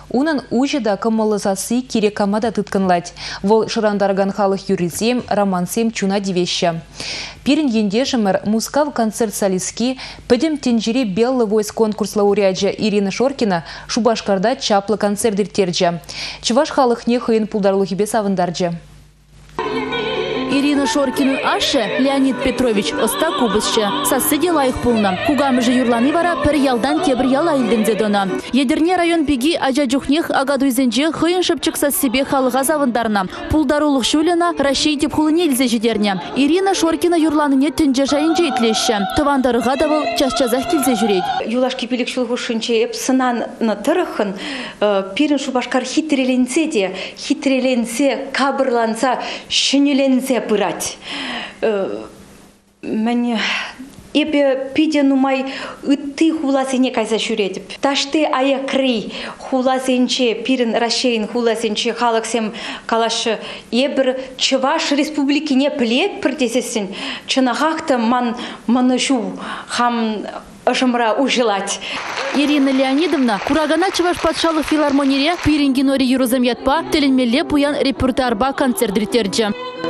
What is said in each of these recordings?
Унын ужыда кымылысасы керекамада тыткынлать. Вол шырандарган халық юрилсем, романсем чуна дивеща. Пирин ендежімір Мускав концерт солистки пөдім тенжире беллы войс конкурс лауреаджа Ирина Шоркина Шубашкарда чаплы концерт диртерджа. Чуваш халық не хыйын пулдарлухи бес авандарджа. Ирина Шоркину ашы Леонид Петрович Остакубысчы. Сасыде лайық пулна. Кугамыжы юрланы вара пір ялдан тебір яла илдензе дона. Едерне район беги ажа жүхнех агадуйзенже хыйын шыпчык сассебе халыға завындарна. Пулдарулық шулена Рашей деп хулыне илзе жидерне. Ирина Шоркина юрланыне түнже жайынже итлеші. Тывандарыға давыл чашчазақ келзе жүрейд. Юлашки пилік шулғы шынче епсынан тұрықын пирін Шубашкар хитреленсе, кабырланса, шүнеленсе пырать. Мен ебе пиде нумай ытты хуласене кайса шүредіп. Ташты аякрый хуласенче, пирін Рашейн хуласенче халықсем калашы ебір Чуваш республикине плет пірдесесін. Чынағақты манышу хам ышымра ужылать. Ирина Леонидовна Курагана Чуваш патшалық филармонире пирингинори юрузам ятпа теленмелле пуян репертуарба концерт дритерджа.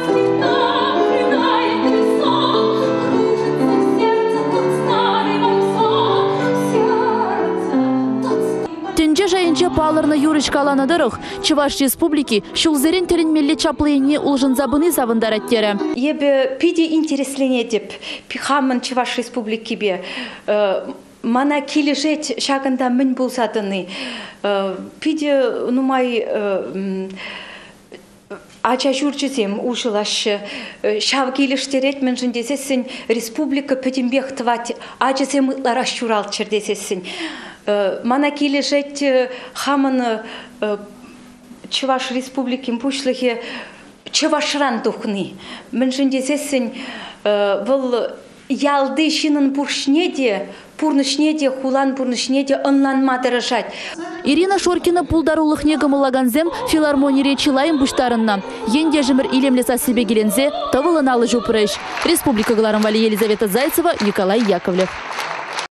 Тенже жайынче палырны юрышка аланадырық. Чуваш республики шулзерен теленмелле чаплыйне улжын забыны завындар әттері. Ебе пиде интереслене деп, пихамын Чуваш республики бе. Мана келешет шағында мін болсадыны. Пиде нумай ача жүрчізем ушылашы. Шав келештерет мен жындесесін республика пөдімбек тыват ачызем ұтлара шурал чердесесін. Мана келешет хамын Чуваш республикин пушлығы Чувашран тухны. Мен жындесесін бұл ялды шинын пуршнеде, пурнышнеде, хулан пурнышнеде онланма дырышать. Ирина Шоркина пулдарулық негамылаганзем филармонире чилайын бұштарынна. Енде жымыр илемлеса себе келензе тавылын алы жупырыш. Республика Гларамвали Елизавета Зайцева, Николай Яковлев.